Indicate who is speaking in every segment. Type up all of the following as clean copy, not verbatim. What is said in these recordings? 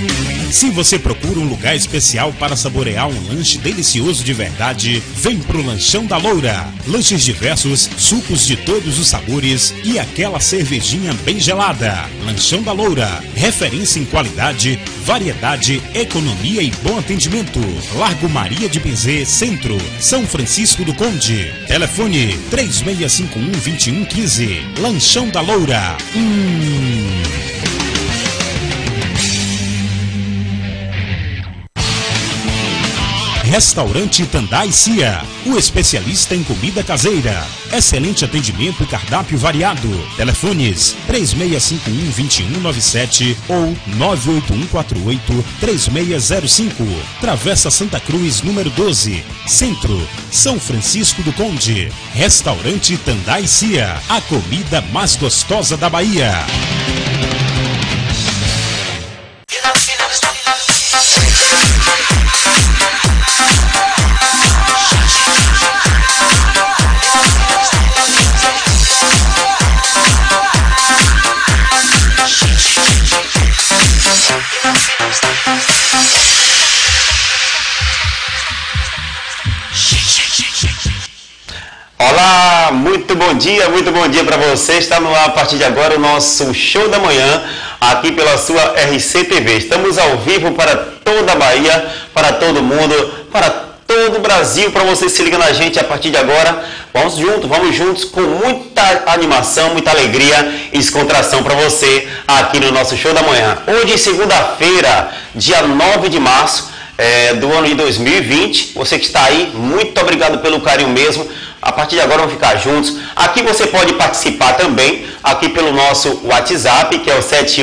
Speaker 1: Se você procura um lugar especial para saborear um lanche delicioso de verdade, vem pro Lanchão da Loura. Lanches diversos, sucos de todos os sabores e aquela cervejinha bem gelada. Lanchão da Loura, referência em qualidade, variedade, economia e bom atendimento. Largo Maria de Benzê, Centro, São Francisco do Conde. Telefone 3651-2115. Lanchão da Loura. Restaurante Tandai Cia, o especialista em comida caseira. Excelente atendimento e cardápio variado. Telefones 3651-2197 ou 98148-3605. Travessa Santa Cruz, número 12, Centro, São Francisco do Conde. Restaurante Tandai Cia, a comida mais gostosa da Bahia.
Speaker 2: Olá, muito bom dia para você. Está no ar a partir de agora o nosso Show da Manhã, aqui pela sua RCTV. Estamos ao vivo para toda a Bahia, para todo mundo, para todo o Brasil, para você se ligar na gente a partir de agora. Vamos juntos com muita animação, muita alegria e descontração para você aqui no nosso Show da Manhã. Hoje, segunda-feira, dia 9 de março do ano de 2020. Você que está aí, muito obrigado pelo carinho mesmo. A partir de agora vamos ficar juntos. Aqui você pode participar também, aqui pelo nosso WhatsApp, que é o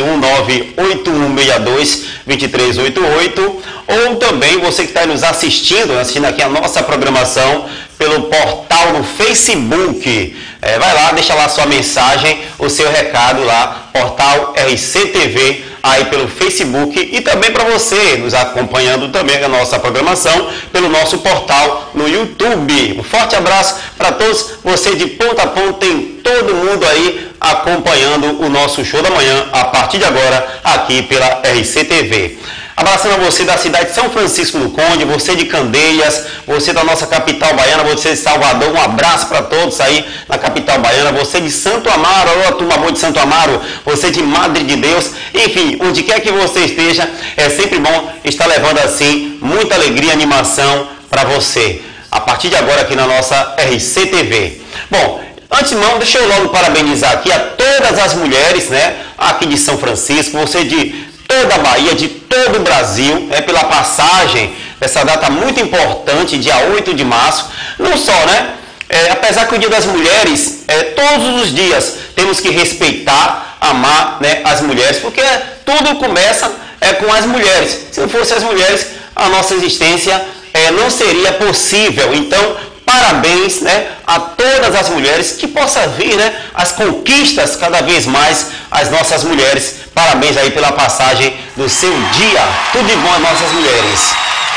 Speaker 2: 719-8162-2388. Ou também você que está nos assistindo aqui a nossa programação pelo portal no Facebook. Vai lá, deixa lá sua mensagem, o seu recado lá, portal RCTV, aí pelo Facebook, e também para você nos acompanhando também a nossa programação pelo nosso portal no YouTube. Um forte abraço para todos, você de ponta a ponta, tem todo mundo aí acompanhando o nosso Show da Manhã a partir de agora aqui pela RCTV. Abraçando a você da cidade de São Francisco do Conde, você de Candeias, você da nossa capital baiana, você de Salvador, um abraço para todos aí na capital baiana, você de Santo Amaro, alô, turma boa de Santo Amaro, você de Madre de Deus, enfim, onde quer que você esteja, é sempre bom estar levando assim muita alegria e animação para você, a partir de agora aqui na nossa RCTV. Bom, antemão, deixa eu logo parabenizar aqui a todas as mulheres, né, aqui de São Francisco, você de toda a Bahia, de todo o Brasil, pela passagem dessa data muito importante, dia 8 de março. Não só, né? Apesar que o Dia das Mulheres, todos os dias temos que respeitar, amar, né, as mulheres, porque tudo começa com as mulheres. Se não fossem as mulheres, a nossa existência não seria possível. Então, parabéns, né, a todas as mulheres, que possa vir, né, as conquistas cada vez mais às nossas mulheres. Parabéns aí pela passagem do seu dia. Tudo de bom às nossas mulheres.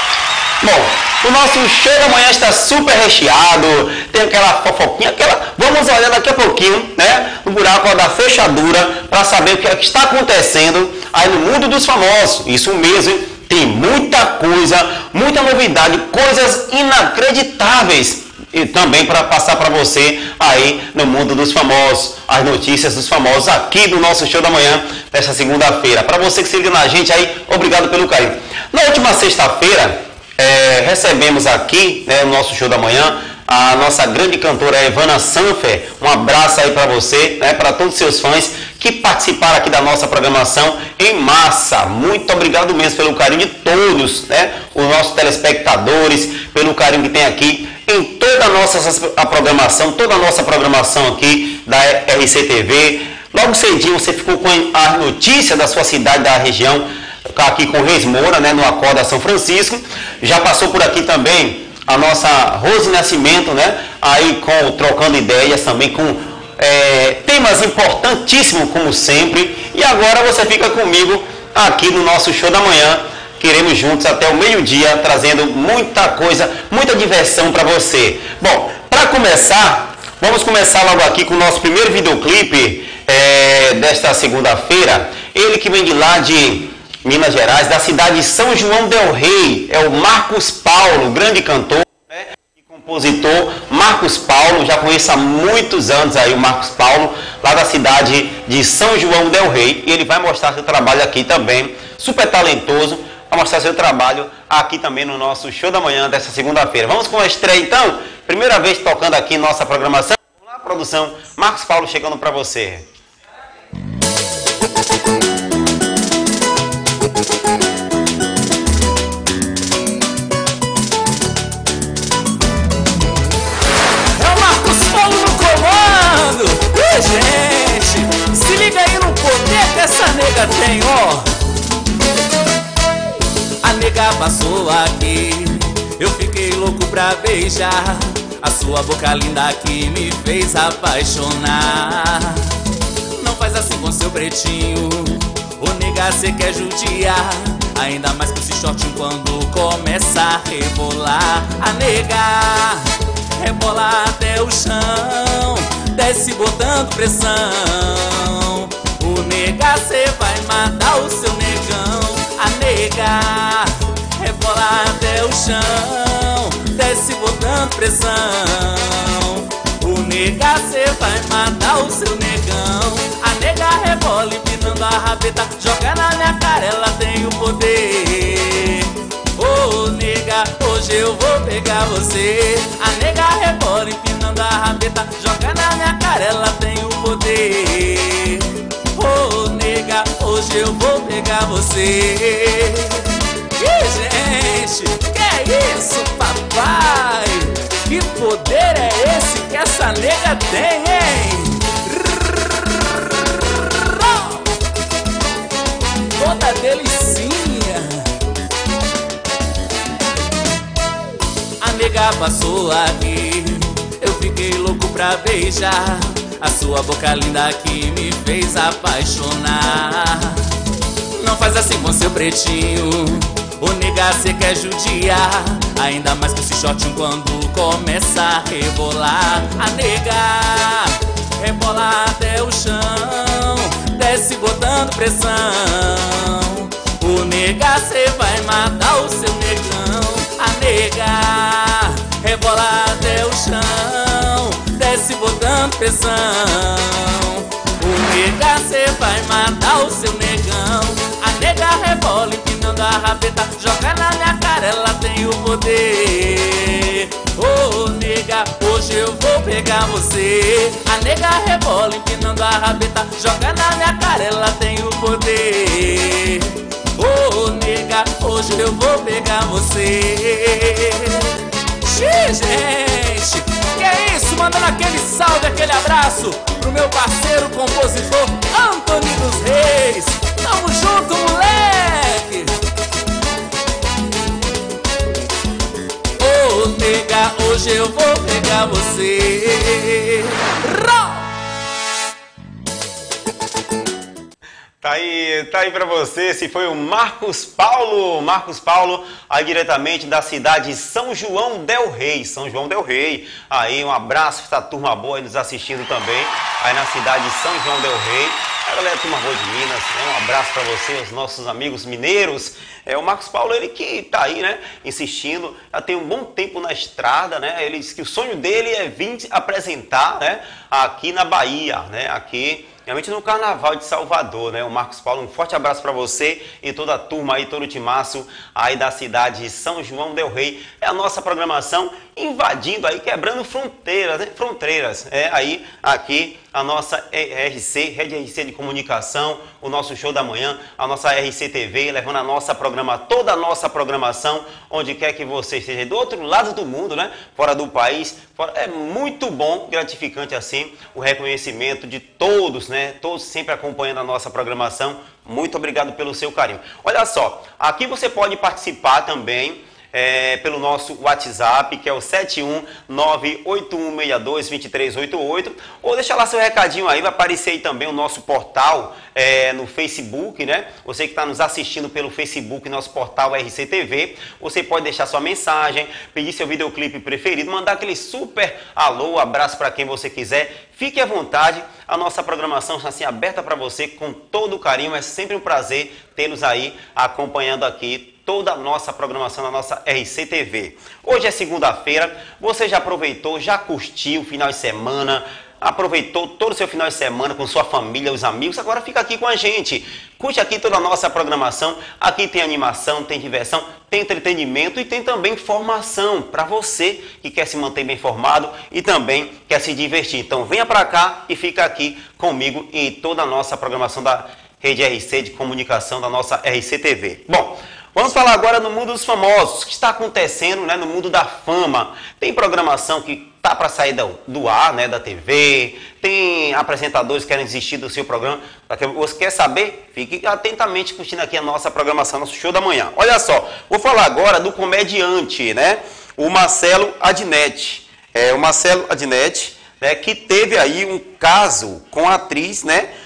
Speaker 2: Bom, o nosso Show da Manhã está super recheado, tem aquela fofoquinha, vamos olhar daqui a pouquinho, né, no buraco da fechadura, para saber o que está acontecendo aí no mundo dos famosos. Isso mesmo, hein? Tem muita coisa, muita novidade, coisas inacreditáveis. E também para passar para você aí no mundo dos famosos, as notícias dos famosos aqui do nosso Show da Manhã, nesta segunda-feira. Para você que se liga na gente aí, obrigado pelo carinho. Na última sexta-feira, recebemos aqui, né, no nosso Show da Manhã, a nossa grande cantora Evana Sanfer. Um abraço aí para você, né, para todos os seus fãs que participaram aqui da nossa programação em massa. Muito obrigado mesmo pelo carinho de todos, né, os nossos telespectadores, pelo carinho que tem aqui em toda a nossa programação aqui da RCTV. Logo cedinho você ficou com a notícia da sua cidade, da região, aqui com o Reis Moura, né, no Acorda São Francisco. Já passou por aqui também a nossa Rose Nascimento, né, aí trocando ideias também com temas importantíssimos como sempre. E agora você fica comigo aqui no nosso Show da Manhã. Queremos juntos até o meio-dia, trazendo muita coisa, muita diversão para você. Bom, para começar, vamos começar logo aqui com o nosso primeiro videoclipe desta segunda-feira. Ele que vem de lá de Minas Gerais, da cidade de São João del Rei. É o Marcos Paulo, grande cantor, né, e compositor. Marcos Paulo, já conheço há muitos anos aí o Marcos Paulo, lá da cidade de São João del Rei. E ele vai mostrar seu trabalho aqui também, super talentoso, vai mostrar seu trabalho aqui também no nosso show da manhã dessa segunda-feira. Vamos com a estreia então? Primeira vez tocando aqui nossa programação. Vamos lá, produção. Marcos Paulo chegando para você.
Speaker 3: Gente, se liga aí no poder que essa nega tem, ó. A nega passou aqui, eu fiquei louco pra beijar a sua boca linda que me fez apaixonar. Não faz assim com seu pretinho, ô nega, cê quer judiar. Ainda mais com esse shortinho quando começa a rebolar. A nega rebola até o chão, desce botando pressão. O nega, cê vai matar o seu negão. A nega rebola até o chão, desce botando pressão. O nega, cê vai matar o seu negão. A nega rebola empinando a rabeta, joga na minha cara, ela tem o poder. Ô nega, hoje eu vou pegar você. A nega rebola empinando a rabeta, joga na minha cara, ela tem o poder. Ô nega, hoje eu vou pegar você. Ih, gente, que é isso, papai? Que poder é esse que essa nega tem, hein? Toda delicinha. A nega passou aqui, eu fiquei louco pra beijar a sua boca linda que me fez apaixonar. Não faz assim com seu pretinho, ô nega, cê quer judiar. Ainda mais com esse shortinho quando começa a rebolar. A nega rebola até o chão, desce botando pressão. O nega, cê vai matar o seu negão. A nega rebola até o chão, desce botando pressão. O nega, cê vai matar o seu negão. A nega rebola empinando a rabeta, joga na minha cara, ela tem o poder. Ô nega, hoje eu vou pegar você. A nega rebola empinando a rabeta, joga na minha cara, ela tem o poder. Ô nega, hoje eu vou pegar você. Gente, que é isso? Mandando aquele salve, aquele abraço pro meu parceiro compositor Antônio dos Reis. Tamo junto, moleque. Ô nega, hoje eu vou pegar você.
Speaker 2: Tá aí pra você, esse foi o Marcos Paulo, aí diretamente da cidade de São João del Rei, aí um abraço pra essa turma boa aí nos assistindo também, aí na cidade de São João del Rei, a galera turma boa de Minas, um abraço pra você, os nossos amigos mineiros. O Marcos Paulo, ele que tá aí, né, insistindo, já tem um bom tempo na estrada, né, ele disse que o sonho dele é vir apresentar, né, aqui na Bahia, né, aqui realmente no Carnaval de Salvador, né? O Marcos Paulo, um forte abraço para você e toda a turma aí, todo o timaço aí da cidade de São João del Rei. É a nossa programação invadindo aí, quebrando fronteiras, né? Fronteiras. Aí, aqui, a nossa RC, Rede RC de Comunicação, o nosso show da manhã, a nossa RC TV, levando toda a nossa programação, onde quer que você esteja, do outro lado do mundo, né? Fora do país. É muito bom, gratificante assim, o reconhecimento de todos, né? Todos sempre acompanhando a nossa programação. Muito obrigado pelo seu carinho. Olha só, aqui você pode participar também pelo nosso WhatsApp, que é o 71981622388, ou deixa lá seu recadinho aí, vai aparecer aí também o nosso portal no Facebook, né? Você que está nos assistindo pelo Facebook, nosso portal RCTV, você pode deixar sua mensagem, pedir seu videoclipe preferido, mandar aquele super alô, abraço para quem você quiser. Fique à vontade, a nossa programação está assim aberta para você com todo o carinho. É sempre um prazer tê-los aí acompanhando aqui toda a nossa programação na nossa RCTV. Hoje é segunda-feira, você já aproveitou, já curtiu o final de semana, aproveitou todo o seu final de semana com sua família, os amigos, agora fica aqui com a gente. Curte aqui toda a nossa programação, aqui tem animação, tem diversão, tem entretenimento e tem também informação para você que quer se manter bem informado e também quer se divertir. Então venha para cá e fica aqui comigo em toda a nossa programação da Rede RC de Comunicação, da nossa RCTV. Bom, vamos falar agora no mundo dos famosos, o que está acontecendo, né, no mundo da fama. Tem programação que tá para sair do ar, né, da TV, tem apresentadores que querem desistir do seu programa. Você quer saber? Fique atentamente curtindo aqui a nossa programação, nosso show da manhã. Olha só, vou falar agora do comediante, né, o Marcelo Adnet. O Marcelo Adnet, né, que teve aí um caso com a atriz, né,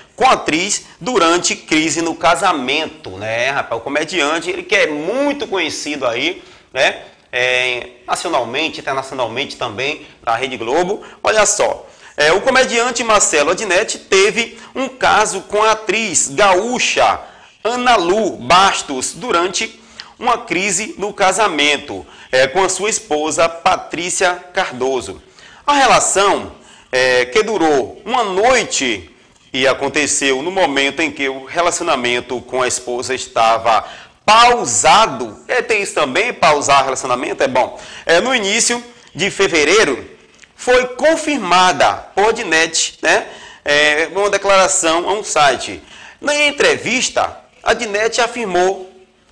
Speaker 2: durante crise no casamento, né, rapaz? O comediante, ele que é muito conhecido aí, né, nacionalmente, internacionalmente também, da Rede Globo. Olha só, o comediante Marcelo Adnet teve um caso com a atriz gaúcha Ana Lu Bastos durante uma crise no casamento com a sua esposa Patrícia Cardoso. A relação que durou uma noite e aconteceu no momento em que o relacionamento com a esposa estava pausado. Tem isso também, pausar relacionamento, é bom. No início de fevereiro, foi confirmada por Adnet, né, uma declaração a um site. Na entrevista, Adnet afirmou: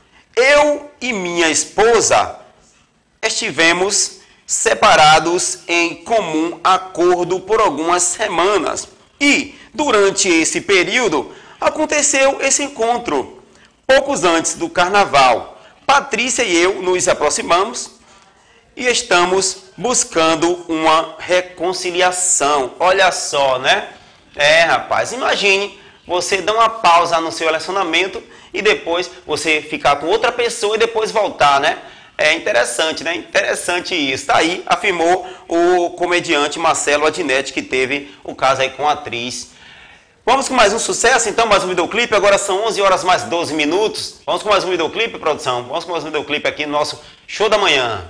Speaker 2: eu e minha esposa estivemos separados em comum acordo por algumas semanas. E, durante esse período, aconteceu esse encontro. Poucos antes do carnaval, Patrícia e eu nos aproximamos e estamos buscando uma reconciliação. Olha só, né? Rapaz, imagine você dar uma pausa no seu relacionamento e depois você ficar com outra pessoa e depois voltar, né? É interessante, né? Interessante isso. Tá aí, afirmou o comediante Marcelo Adnet, que teve o caso aí com a atriz. Vamos com mais um sucesso, então, mais um videoclipe. Agora são 11 horas mais 12 minutos. Vamos com mais um videoclipe, produção? Vamos com mais um videoclipe aqui no nosso show da manhã.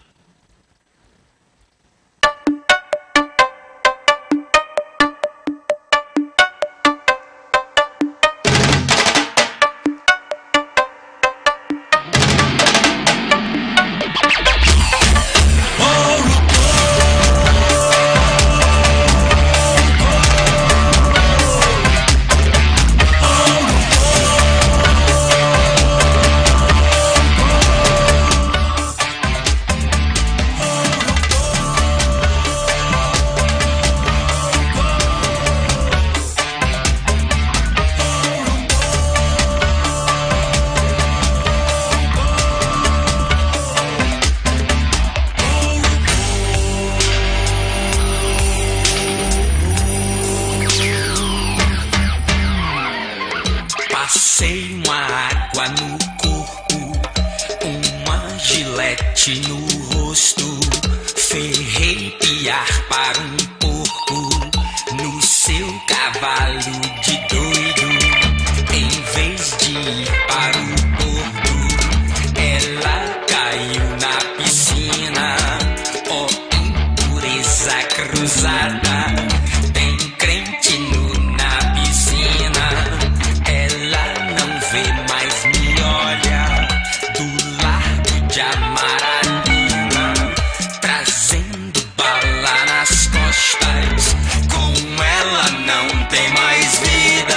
Speaker 4: Passei uma água no corpo, uma gilete no rosto, ferrei piar para um porco no seu cavalo de doido. Em vez de ir para o porto, ela caiu na piscina. Oh, impureza cruzada, tem crente nu na piscina. Ela não vê mais, me olha do largo de Amaralina, trazendo bala nas costas. Com ela não tem mais vida.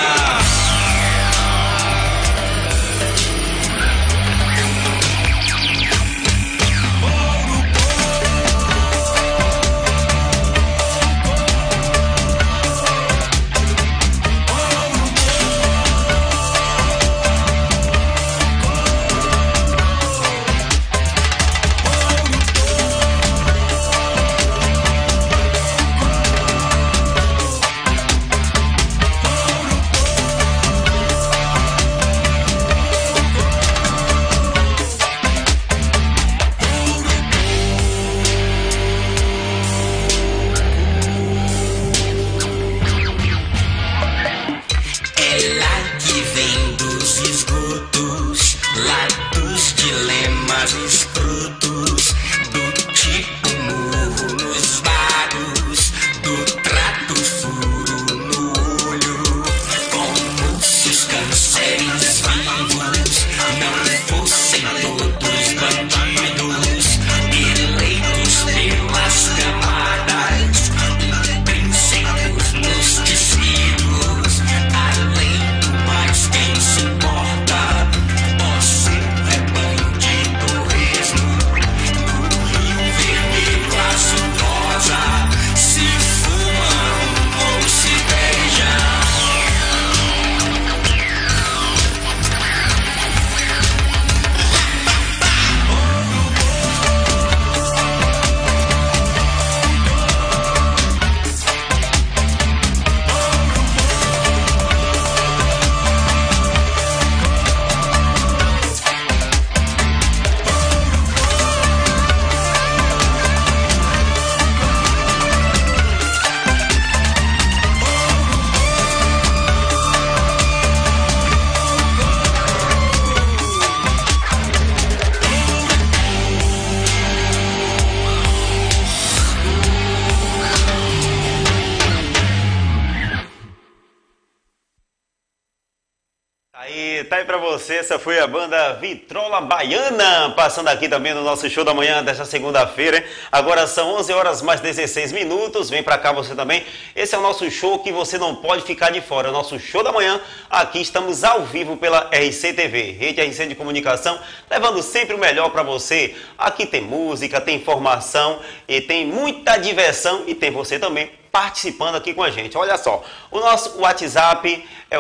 Speaker 2: Tá aí pra você, essa foi a banda Vitrola Baiana, passando aqui também no nosso show da manhã desta segunda-feira. Agora são 11 horas mais 16 minutos, vem pra cá você também. Esse é o nosso show que você não pode ficar de fora, é o nosso show da manhã. Aqui estamos ao vivo pela RC TV, Rede RC de Comunicação, levando sempre o melhor pra você. Aqui tem música, tem informação e tem muita diversão e tem você também participando aqui com a gente. Olha só, o nosso WhatsApp é o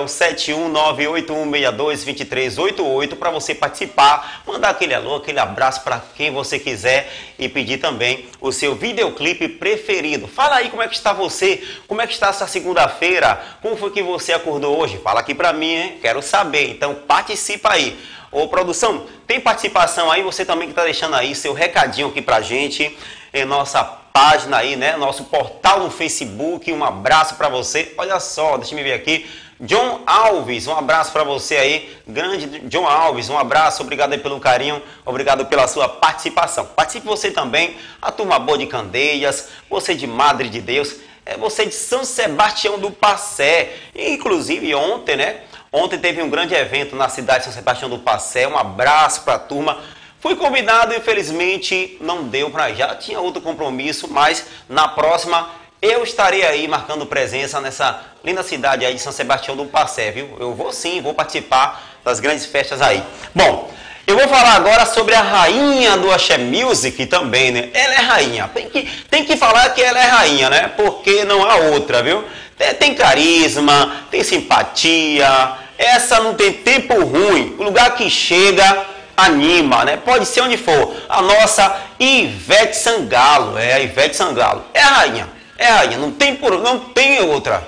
Speaker 2: 71981622388 para você participar, mandar aquele alô, aquele abraço para quem você quiser e pedir também o seu videoclipe preferido. Fala aí como é que está você, como é que está essa segunda-feira, como foi que você acordou hoje? Fala aqui para mim, hein? Quero saber, então participa aí. Ô produção, tem participação aí, você também que está deixando aí seu recadinho aqui pra gente em nossa página aí, né? Nosso portal no Facebook, um abraço para você. Olha só, deixa eu ver aqui. John Alves, um abraço para você aí. Grande John Alves, um abraço. Obrigado aí pelo carinho, obrigado pela sua participação. Participe você também, a turma boa de Candeias, você de Madre de Deus, você de São Sebastião do Passé. Inclusive ontem, né? Ontem teve um grande evento na cidade de São Sebastião do Passé. Um abraço para a turma. Fui convidado, infelizmente não deu para já, tinha outro compromisso, mas na próxima eu estarei aí marcando presença nessa linda cidade aí de São Sebastião do Passé, viu? Eu vou sim, vou participar das grandes festas aí. Bom, eu vou falar agora sobre a rainha do Axé Music também, né? Ela é rainha, tem que falar que ela é rainha, né? Porque não há outra, viu? Tem carisma, tem simpatia, essa não tem tempo ruim, o lugar que chega anima, né? Pode ser onde for. A nossa Ivete Sangalo, a Ivete Sangalo. É a rainha, não tem outra.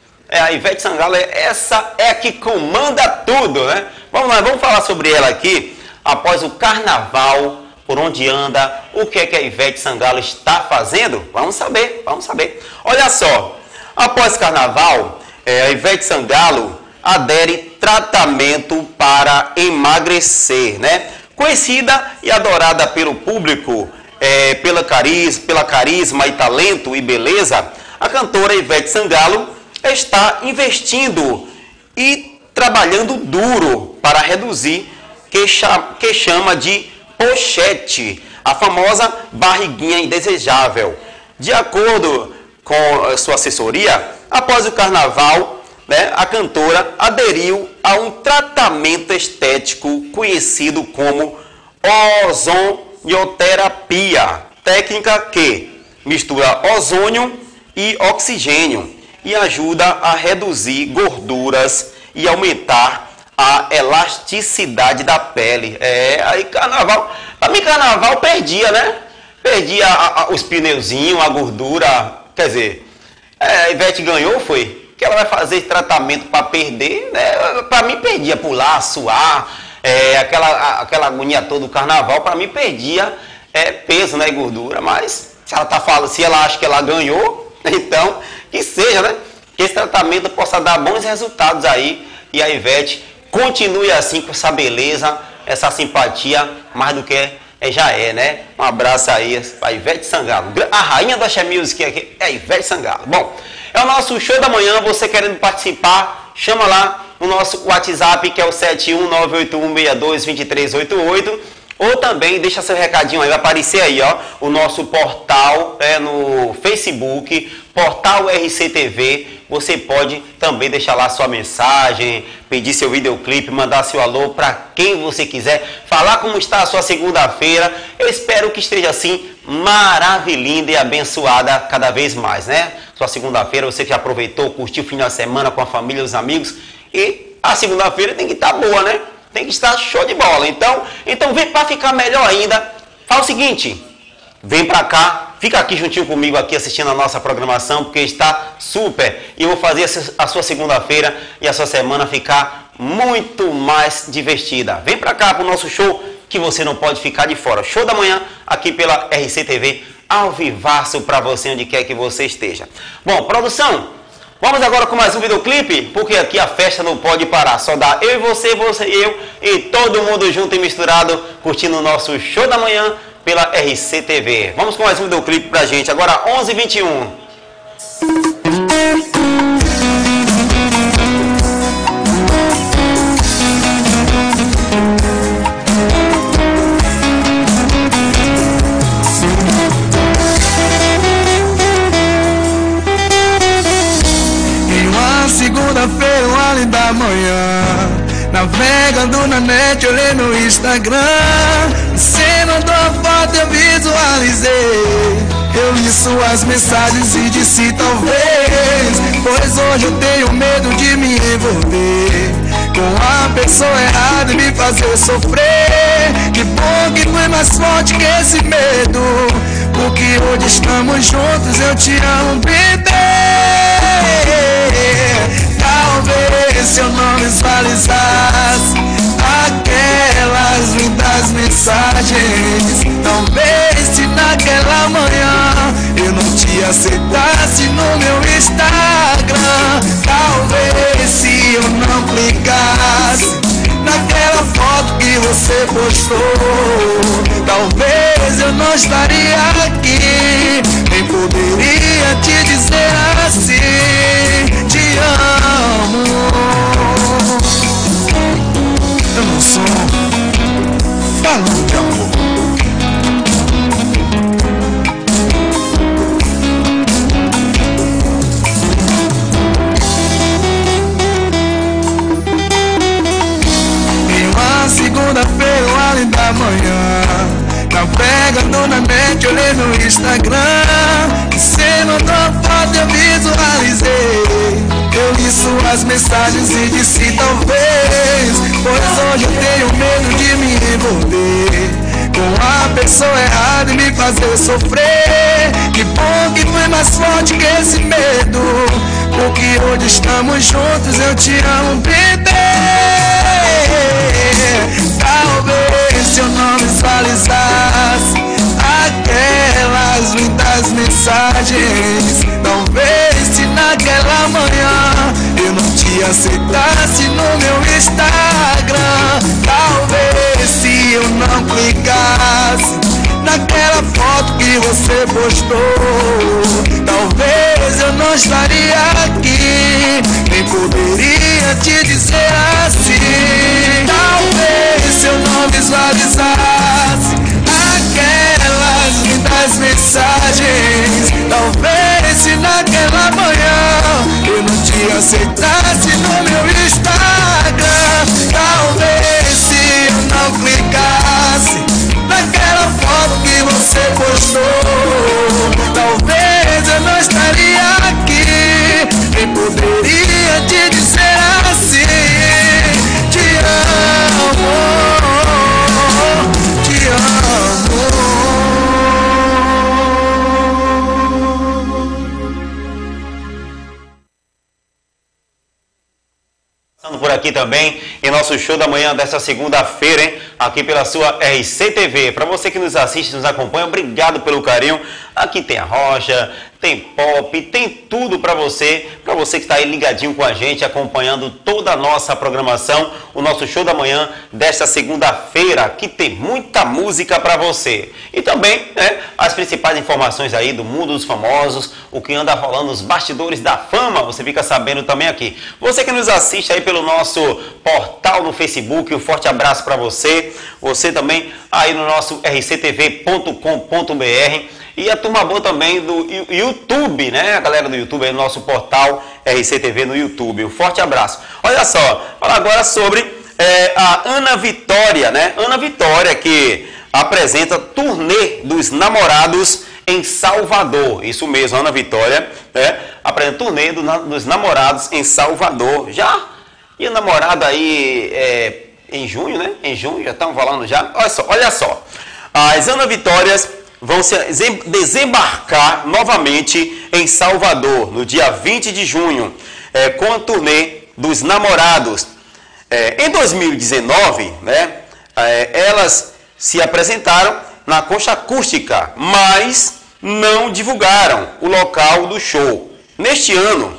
Speaker 2: A Ivete Sangalo, essa é a que comanda tudo, né? Vamos lá, vamos falar sobre ela aqui, após o carnaval, por onde anda, o que é que a Ivete Sangalo está fazendo? Vamos saber. Olha só, após carnaval, a Ivete Sangalo adere tratamento para emagrecer, né? Conhecida e adorada pelo público, pela carisma e talento e beleza, a cantora Ivete Sangalo está investindo e trabalhando duro para reduzir que chama de pochete, a famosa barriguinha indesejável. De acordo com sua assessoria, após o carnaval, né, a cantora aderiu a um tratamento estético conhecido como ozonioterapia, técnica que mistura ozônio e oxigênio e ajuda a reduzir gorduras e aumentar a elasticidade da pele. Aí carnaval, pra mim carnaval perdia, né? Perdia os pneuzinhos, a gordura, quer dizer, a Ivete ganhou, foi? Que ela vai fazer tratamento para perder, né? Para mim perdia pular, suar, aquela agonia toda do carnaval, para mim perdia peso, né, e gordura, mas se ela tá falando, se ela acha que ela ganhou, então que seja, né? Que esse tratamento possa dar bons resultados aí e a Ivete continue assim com essa beleza, essa simpatia, mais do que já né? Um abraço aí para Ivete Sangalo, a rainha da Axé Music aqui é a Ivete Sangalo. Bom, é o nosso show da manhã, você querendo participar, chama lá no nosso WhatsApp, que é o 71981622388, ou também deixa seu recadinho aí, vai aparecer aí, ó, o nosso portal no Facebook, Portal RC TV. Você pode também deixar lá sua mensagem, pedir seu videoclipe, mandar seu alô para quem você quiser, falar como está a sua segunda-feira. Eu espero que esteja assim, maravilhosa e abençoada cada vez mais, né? Sua segunda-feira, você que aproveitou, curtiu o fim da semana com a família, os amigos, e a segunda-feira tem que estar boa, né? Tem que estar show de bola. Então vem para ficar melhor ainda. Fala o seguinte, vem para cá, fica aqui juntinho comigo aqui assistindo a nossa programação, porque está super. E eu vou fazer a sua segunda-feira e a sua semana ficar muito mais divertida. Vem para cá para o nosso show que você não pode ficar de fora. Show da manhã aqui pela RC TV, ao vivaço para você onde quer que você esteja. Bom, produção, vamos agora com mais um videoclipe, porque aqui a festa não pode parar. Só dá eu e você e eu e todo mundo junto e misturado, curtindo o nosso show da manhã pela RC TV. Vamos com mais um videoclipe pra gente. Agora 11h21.
Speaker 5: segunda-feira, uma linda manhã, navegando na net, olhei no Instagram. Você mandou a foto, eu visualizei. Eu li suas mensagens e disse talvez, pois hoje eu tenho medo de me envolver com a pessoa errada e me fazer sofrer. Que bom que foi mais forte que esse medo, porque hoje estamos juntos, eu te amo, bebê. Talvez se eu não visualizasse aquelas lindas mensagens, talvez se naquela manhã eu não te aceitasse no meu Instagram, talvez se eu não clicasse naquela foto que você postou, talvez eu não estaria aqui, nem poderia te dizer assim, te amo. Eu não sou falando de amor. Segunda-feira, uma linda manhã, navegando na net, olhei no Instagram. Você mandou a foto, eu visualizei. Eu li suas mensagens e disse talvez, pois hoje eu tenho medo de me envolver com a pessoa errada e me fazer sofrer. Que bom que foi mais forte que esse medo, porque hoje estamos juntos, eu te amo, bebê. Talvez se eu não visualizasse aquelas lindas mensagens, talvez se naquela manhã eu não te aceitasse no meu Instagram, talvez se eu não clicasse naquela foto que você postou, talvez eu não estaria aqui, nem poderia te dizer assim. Talvez se eu não visualizasse aquelas lindas mensagens, talvez se naquela manhã eu não te aceitasse no meu Instagram, talvez se eu não clicasse naquela foto que você postou, talvez eu não estaria aqui, nem poderia te dizer assim, te amo, te amo.
Speaker 2: Passando por aqui também em nosso show da manhã desta segunda-feira, hein? Aqui pela sua RCTV. Para você que nos assiste, nos acompanha, obrigado pelo carinho. Aqui tem a rocha, tem pop, tem tudo para você que está aí ligadinho com a gente, acompanhando toda a nossa programação, o nosso show da manhã desta segunda-feira, que tem muita música para você. E também, né, as principais informações aí do mundo dos famosos, o que anda rolando nos bastidores da fama, você fica sabendo também aqui. Você que nos assiste aí pelo nosso portal no Facebook, um forte abraço para você. Você também aí no nosso rctv.com.br. E a turma boa também do YouTube, né? A galera do YouTube aí no nosso portal RCTV no YouTube. Um forte abraço. Olha só, fala agora sobre a Ana Vitória, né? Ana Vitória que apresenta turnê dos namorados em Salvador. Isso mesmo, Ana Vitória, né? Apresenta turnê dos namorados em Salvador. Já e a namorada aí em junho, né? Em junho, já estamos falando já. Olha só. As Ana Vitórias vão se desembarcar novamente em Salvador, no dia 20 de junho, com a turnê dos namorados. Em 2019, né, elas se apresentaram na Concha Acústica, mas não divulgaram o local do show. Neste ano,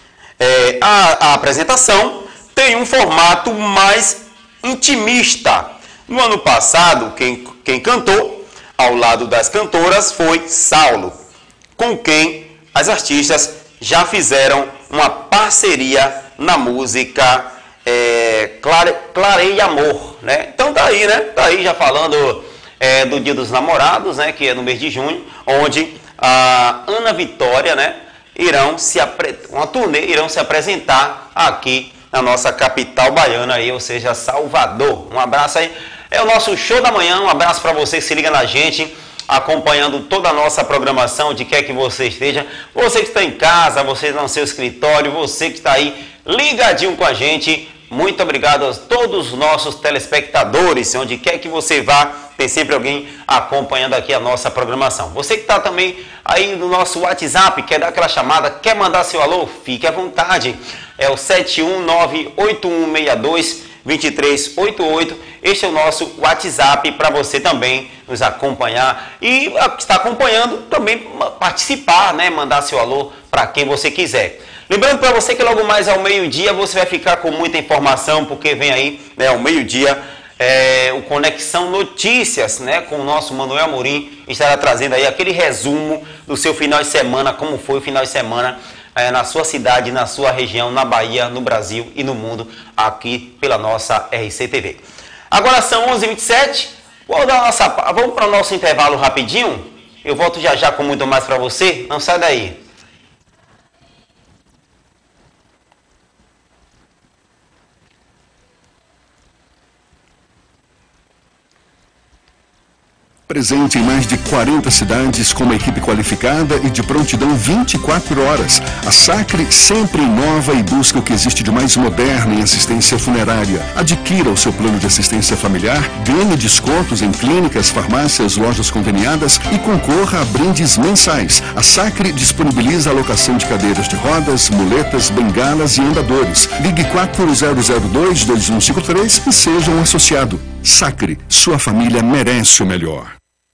Speaker 2: a apresentação tem um formato mais intimista. No ano passado, quem cantou ao lado das cantoras foi Saulo, com quem as artistas já fizeram uma parceria na música Clareia Amor, né? Então tá aí, né? Tá aí já falando do Dia dos Namorados, né? Que é no mês de junho, onde a Ana Vitória, né? irão se apresentar aqui na nossa capital baiana, aí, ou seja, Salvador. Um abraço aí. É o nosso show da manhã. Um abraço para você que se liga na gente, acompanhando toda a nossa programação, onde quer que você esteja. Você que está em casa, você no seu escritório, você que está aí ligadinho com a gente. Muito obrigado a todos os nossos telespectadores, onde quer que você vá, tem sempre alguém acompanhando aqui a nossa programação. Você que está também aí no nosso WhatsApp, quer dar aquela chamada, quer mandar seu alô, fique à vontade. É o 71981622388. Este é o nosso WhatsApp para você também nos acompanhar e está acompanhando também participar, né? Mandar seu alô para quem você quiser. Lembrando para você que logo mais ao meio-dia você vai ficar com muita informação, porque vem aí, né, ao meio-dia, o Conexão Notícias, né, com o nosso Manuel Amorim, estará trazendo aí aquele resumo do seu final de semana, como foi o final de semana na sua cidade, na sua região, na Bahia, no Brasil e no mundo, aqui pela nossa RCTV. Agora são 11h27, vamos para o nosso intervalo rapidinho, eu volto já já com muito mais para você, não sai daí.
Speaker 6: Presente em mais de 40 cidades com uma equipe qualificada e de prontidão 24 horas. A Sacre sempre inova e busca o que existe de mais moderno em assistência funerária. Adquira o seu plano de assistência familiar, ganhe descontos em clínicas, farmácias, lojas conveniadas e concorra a brindes mensais. A Sacre disponibiliza a alocação de cadeiras de rodas, muletas, bengalas e andadores. Ligue 4002-2153 e seja um associado. Sacre, sua família merece o melhor.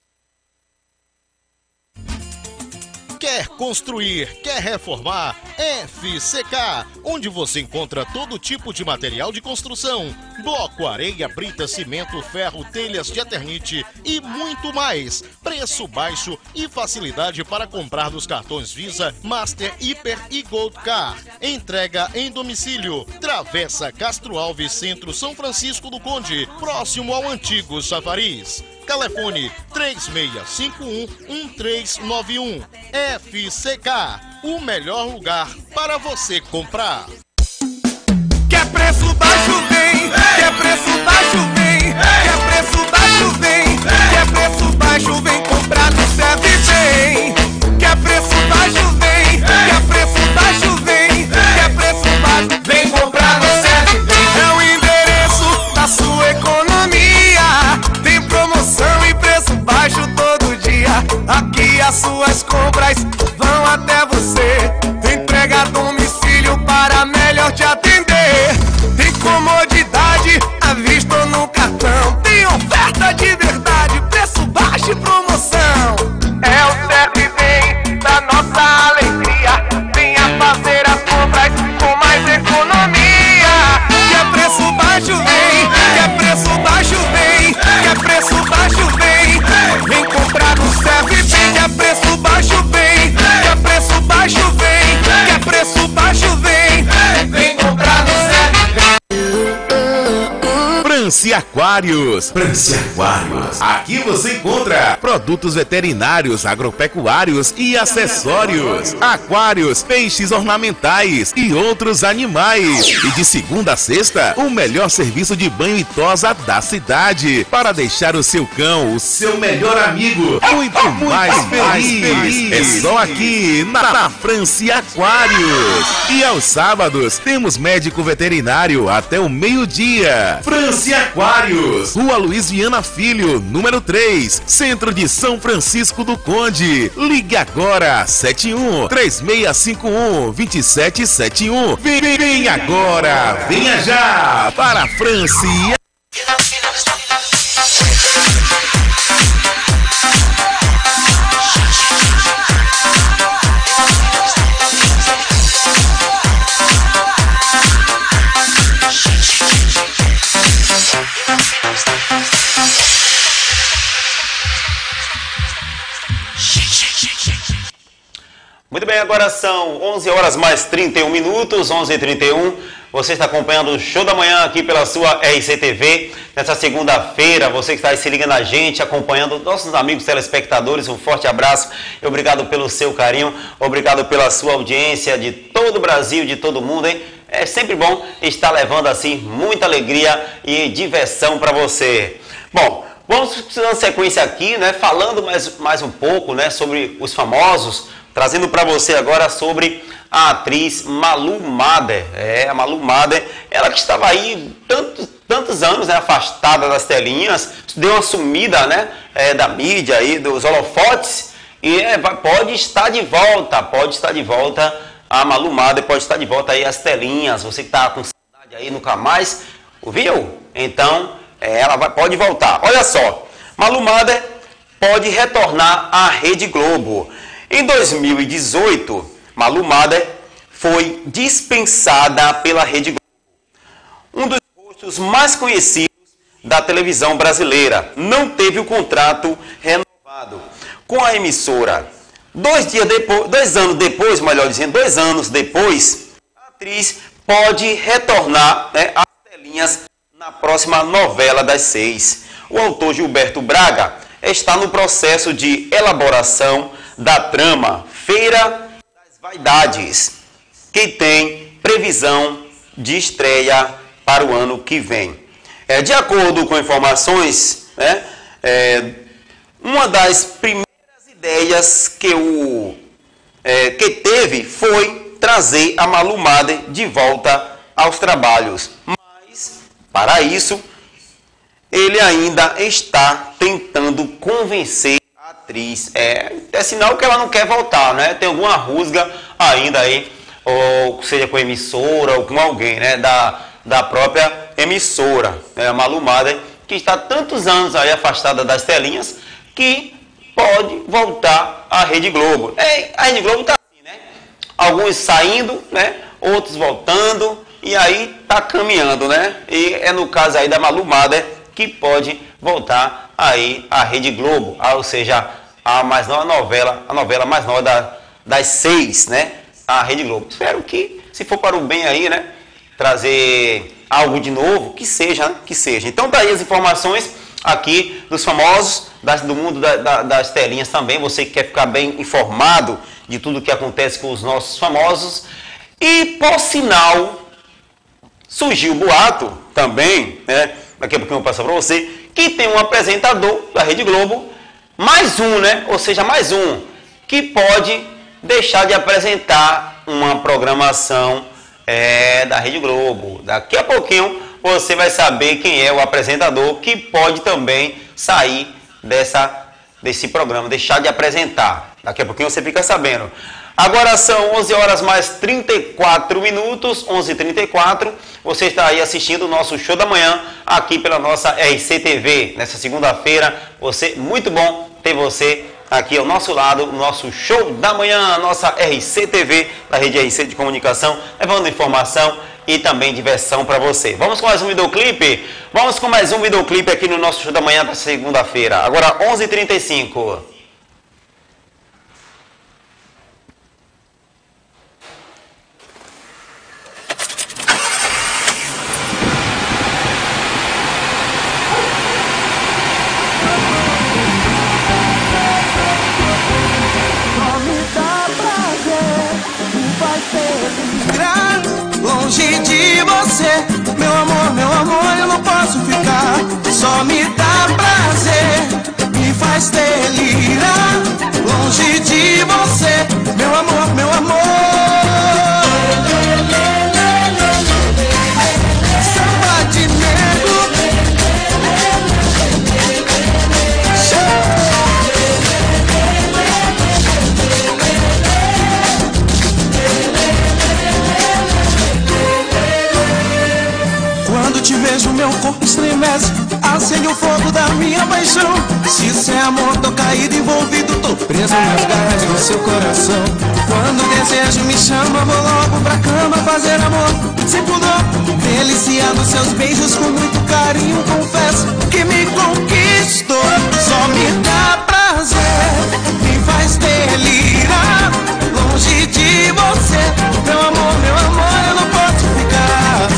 Speaker 7: Quer construir, quer reformar? FCK, onde você encontra todo tipo de material de construção, bloco, areia, brita, cimento, ferro, telhas de eternite e muito mais. Preço baixo e facilidade para comprar nos cartões Visa, Master, Hiper e Gold Car. Entrega em domicílio. Travessa Castro Alves, Centro São Francisco do Conde, próximo ao antigo Chafariz. Telefone 3651-1391. FCK, o melhor lugar para você comprar.
Speaker 5: Quer preço baixo, vem! Quer preço baixo, vem! Quer preço baixo, vem! Quer preço baixo, vem comprar no Serve Bem! Quer preço baixo, vem! Quer preço baixo, vem! Quer preço baixo, vem comprar no Serve Bem! É o endereço da sua economia. Tem promoção e preço baixo todo dia. Aqui as suas compras vão até você. Entrega a domicílio para melhor te atender. Tem comodidade à vista ou no cartão. Tem oferta de verdade, preço baixo e promoção. É o Serve Bem da nossa alegria. Venha fazer as compras com mais economia. Quer preço baixo, vem. Quer preço baixo, vem. Quer preço baixo, vem. Vem comprar no Serve Bem. Quer preço baixo, vem. Quer preço baixo, vem. Quer preço baixo, vem. Vem comprar no Serve Bem.
Speaker 1: France Aquários. France Aquários. Aqui você encontra produtos veterinários, agropecuários e acessórios, aquários, peixes ornamentais e outros animais. E de segunda a sexta, o melhor serviço de banho e tosa da cidade, para deixar o seu cão, o seu melhor amigo, muito mais feliz. É só aqui na France Aquários. E aos sábados temos médico veterinário até o meio-dia. France Aquários, Rua Luiz Viana Filho, número 3, Centro de São Francisco do Conde. Ligue agora, 71-3651-2771. Vem agora, venha já para a France.
Speaker 2: Muito bem, agora são 11 horas mais 31 minutos, 11h31. Você está acompanhando o Show da Manhã aqui pela sua RCTV. Nessa segunda-feira, você que está aí se ligando a gente, acompanhando nossos amigos telespectadores, um forte abraço e obrigado pelo seu carinho, obrigado pela sua audiência de todo o Brasil, de todo mundo, hein? É sempre bom estar levando assim muita alegria e diversão para você. Bom, vamos dando sequência aqui, né? Falando mais um pouco, né, sobre os famosos, trazendo para você agora sobre a atriz Malu Mader. A Malu Mader, ela que estava aí tantos anos, né, afastada das telinhas, deu uma sumida, né, da mídia aí, dos holofotes, e pode estar de volta, a Malu Mader pode estar de volta aí às telinhas. Você que está com saudade aí, nunca mais ouviu? Então, ela pode voltar. Olha só, Malu Mader pode retornar à Rede Globo. Em 2018, Malu Mader foi dispensada pela Rede Globo, um dos rostos mais conhecidos da televisão brasileira. Não teve o contrato renovado com a emissora. 2 anos depois, a atriz pode retornar, né, às telinhas na próxima novela das 6. O autor Gilberto Braga está no processo de elaboração da trama Feira das Vaidades, que tem previsão de estreia para o ano que vem. De acordo com informações, né, uma das primeiras ideias que teve foi trazer a Malu Mader de volta aos trabalhos. Mas, para isso, ele ainda está tentando convencer a atriz. É sinal que ela não quer voltar, né? Tem alguma rusga ainda aí, ou seja com a emissora ou com alguém, né, da própria emissora. A Malu Mader, que está há tantos anos aí afastada das telinhas, que pode voltar à Rede Globo. A Rede Globo está assim, né? Alguns saindo, né? Outros voltando, e aí está caminhando, né? E é no caso aí da Malu Mader que pode voltar aí à Rede Globo, ou seja, a mais nova novela, a novela mais nova das 6, né? A Rede Globo. Espero que, se for para o bem aí, né, trazer algo de novo, que seja, né? Que seja. Então tá aí as informações aqui dos famosos, do mundo das telinhas também. Você que quer ficar bem informado de tudo que acontece com os nossos famosos. E, por sinal, surgiu o boato também, né? Daqui a pouquinho eu vou passar para você, que tem um apresentador da Rede Globo, mais um, né? Ou seja, mais um, que pode deixar de apresentar uma programação da Rede Globo. Daqui a pouquinho você vai saber quem é o apresentador que pode também sair desse programa, deixar de apresentar. Daqui a pouquinho você fica sabendo. Agora são 11 horas mais 34 minutos, 11h34. Você está aí assistindo o nosso Show da Manhã aqui pela nossa RCTV. Nessa segunda-feira, muito bom ter você aqui ao nosso lado, o nosso Show da Manhã, a nossa RCTV, da Rede RC de Comunicação, levando informação e também diversão para você. Vamos com mais um videoclipe? Vamos com mais um videoclipe aqui no nosso Show da Manhã da segunda-feira. Agora 11h35.
Speaker 5: Longe de você, meu amor, eu não posso ficar. Só me dá prazer, me faz delirar. Longe de você, meu amor, meu amor. Samba de nego. Quando te vejo, meu corpo estremece, acende o fogo da minha paixão. Se isso é amor, tô caído, envolvido, tô preso nas garras do seu coração. Quando o desejo me chama, vou logo pra cama fazer amor, sem pudor, deliciando seus beijos com muito carinho. Confesso que me conquistou. Só me dá prazer, me faz delirar. Longe de você, meu amor, eu não posso ficar.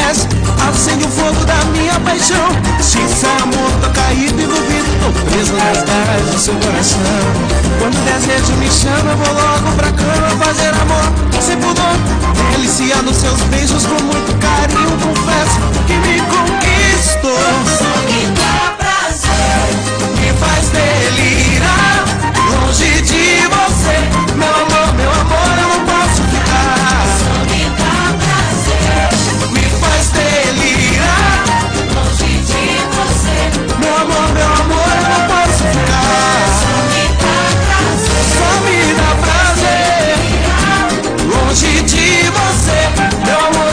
Speaker 5: desce, acende o fogo da minha paixão. Se esse amor tá caído, envolvido, tô preso nas garras do seu coração. Quando o desejo me chama, eu vou logo pra cama fazer amor sem pudor, deliciar nos seus beijos com muito carinho. Confesso que me conquistou. Só me dá prazer, me faz delirar. Longe de você, meu amor, eu não posso ficar. Só me dá prazer, me faz delirar. Longe de você, meu amor, eu não posso ficar. Só me dá prazer, só me dá prazer. Longe de você, meu amor,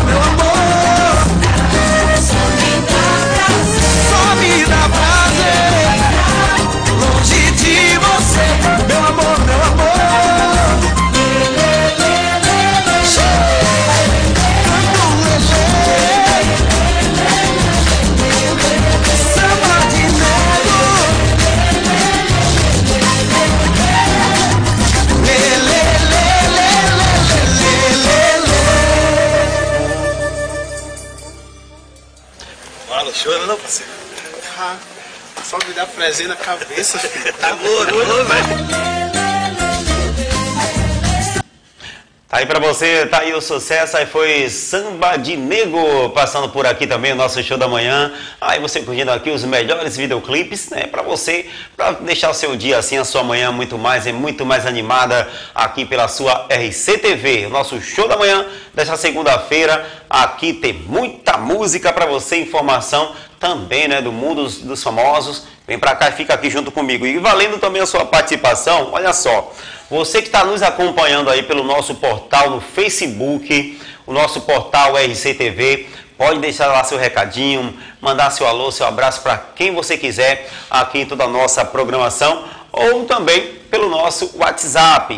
Speaker 5: só me dá prazer, só me dá prazer. Longe de você, meu amor, meu amor. Samba de nego.
Speaker 8: Fala, chora não, parceiro. Só me dá prazer na cabeça, filho. Tá gordo, velho.
Speaker 2: Tá aí pra você, tá aí o sucesso, aí foi Samba de Nego, passando por aqui também o nosso show da manhã. Aí você curtindo aqui os melhores videoclipes, né, pra você, pra deixar o seu dia assim, a sua manhã muito mais animada aqui pela sua RCTV. O nosso show da manhã desta segunda-feira, aqui tem muita música pra você, informação também, né, do mundo dos famosos. Vem pra cá e fica aqui junto comigo. E valendo também a sua participação, olha só, você que está nos acompanhando aí pelo nosso portal no Facebook, o nosso portal RCTV, pode deixar lá seu recadinho, mandar seu alô, seu abraço para quem você quiser aqui em toda a nossa programação, ou também pelo nosso WhatsApp,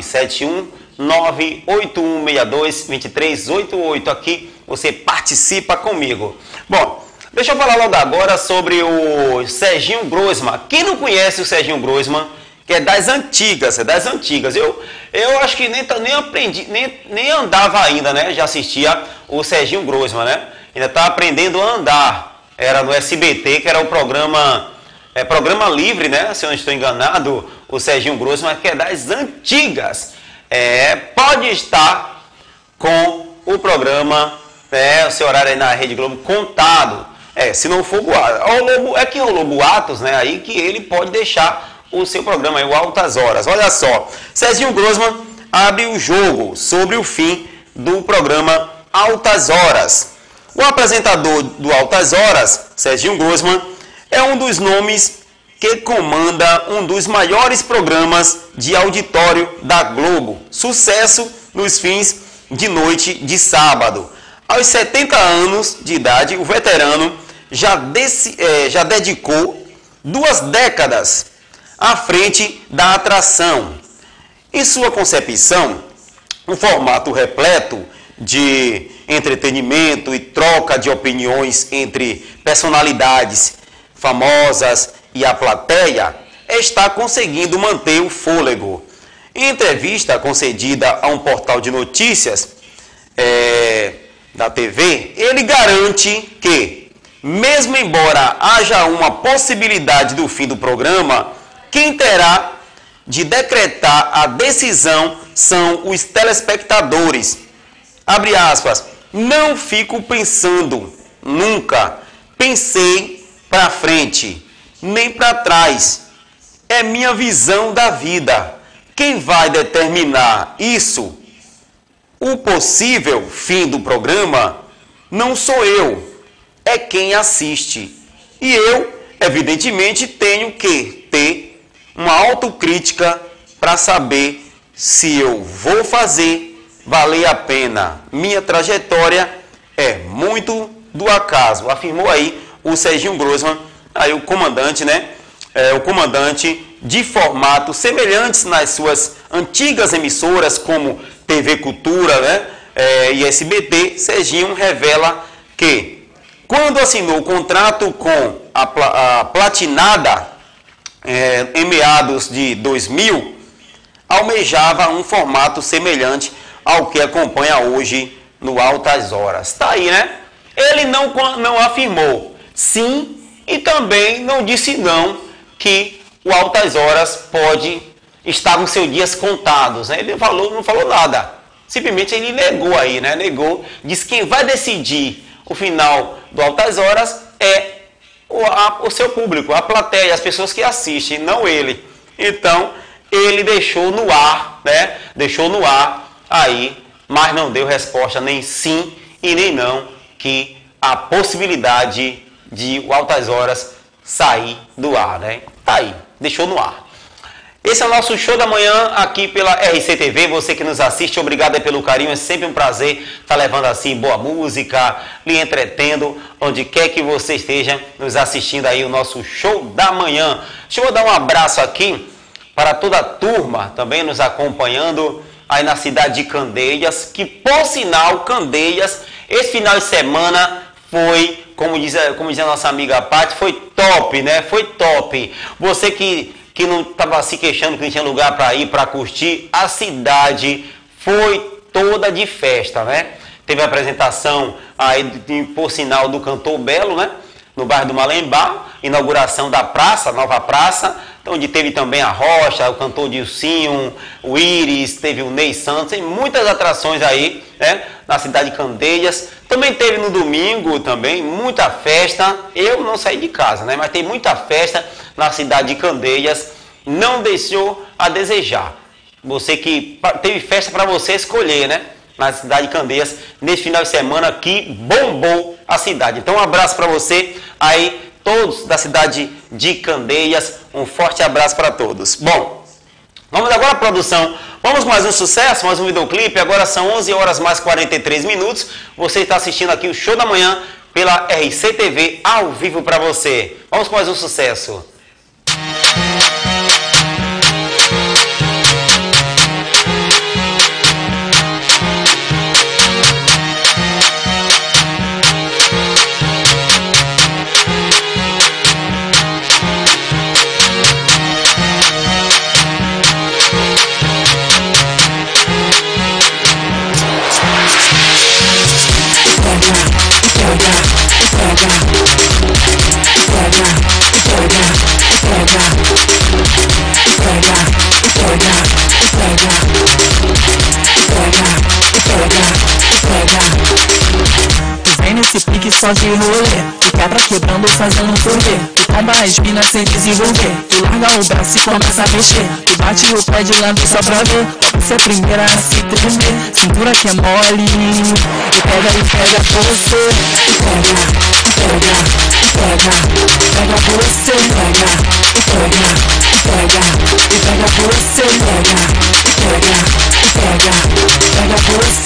Speaker 2: 71981622388. Aqui você participa comigo. Bom, deixa eu falar logo agora sobre o Serginho Groisman. Quem não conhece o Serginho Groisman, que é das antigas, eu acho que nem aprendi, nem andava ainda, né? Já assistia o Serginho Groisman, né? Ainda está aprendendo a andar. Era no SBT, que era o programa livre, né? Se eu não estou enganado, o Serginho Groisman, que é das antigas. Pode estar com o programa, o seu horário aí na Rede Globo contado. Se não for boato. Que rolou boatos, né? Aí que ele pode deixar o seu programa aí, o Altas Horas. Olha só, Serginho Groisman abre o jogo sobre o fim do programa Altas Horas. O apresentador do Altas Horas, Serginho Groisman, é um dos nomes que comanda um dos maiores programas de auditório da Globo. Sucesso nos fins de noite de sábado. Aos 70 anos de idade, o veterano já dedicou 2 décadas à frente da atração. Em sua concepção, um formato repleto de entretenimento e troca de opiniões entre personalidades famosas e a plateia está conseguindo manter o fôlego. Em entrevista concedida a um portal de notícias da TV, ele garante que, mesmo embora haja uma possibilidade do fim do programa, quem terá de decretar a decisão são os telespectadores. Abre aspas, não fico pensando, nunca pensei para frente, nem para trás. É minha visão da vida. Quem vai determinar isso? O possível fim do programa não sou eu, é quem assiste. E eu, evidentemente, tenho que ter uma autocrítica para saber se eu vou fazer valer a pena. Minha trajetória é muito do acaso, afirmou aí o Serginho Groisman, aí o comandante, né? O comandante de formatos semelhantes nas suas antigas emissoras, como TV Cultura, né? E SBT. Serginho revela que, quando assinou o contrato com a Platinada, em meados de 2000, almejava um formato semelhante ao que acompanha hoje no Altas Horas. Tá aí, né? Ele não afirmou sim e também não disse não que o Altas Horas pode estar com seus dias contados, né? Ele não falou nada. Simplesmente ele negou aí, né? Negou, disse que quem vai decidir o final do Altas Horas é o seu público, a plateia, as pessoas que assistem, não ele. Então, ele deixou no ar, né? Deixou no ar aí, mas não deu resposta nem sim e nem não, que a possibilidade de o Altas Horas sair do ar, né? Tá aí, deixou no ar. Esse é o nosso show da manhã aqui pela RCTV. Você que nos assiste, obrigado pelo carinho. É sempre um prazer estar levando assim boa música, lhe entretendo, onde quer que você esteja nos assistindo aí o nosso show da manhã. Deixa eu dar um abraço aqui para toda a turma também nos acompanhando aí na cidade de Candeias, que por sinal, Candeias, esse final de semana foi, como diz a nossa amiga Paty, foi top, né? Foi top. Você que não estava se queixando que não tinha lugar para ir, para curtir, a cidade foi toda de festa, né? Teve a apresentação aí, por sinal, do Cantor Belo, né? No bairro do Malembá, inauguração da praça, nova praça, onde teve também a Rocha, o cantor Dilcinho, o Iris, teve o Ney Santos, tem muitas atrações aí, né? Na cidade de Candeias. Também teve no domingo também, muita festa. Eu não saí de casa, né? Mas tem muita festa na cidade de Candeias. Não deixou a desejar. Você que teve festa para você escolher, né? Na cidade de Candeias, nesse final de semana que bombou a cidade. Então um abraço para você aí, todos da cidade de Candeias. Um forte abraço para todos. Bom, vamos agora, produção. Vamos com mais um sucesso, mais um videoclipe. Agora são 11 horas mais 43 minutos. Você está assistindo aqui o Show da Manhã pela RCTV ao vivo para você. Vamos com mais um sucesso.
Speaker 5: Nesse pique só de rolê, tu quebra quebrando fazendo um correr. Tu tomba as minas sem desenvolver, tu larga o braço e começa a mexer. Tu bate o pé de lado só pra ver, qual ser a primeira a se tremer. Cintura que é mole, e pega você. Pega você, pega você, pega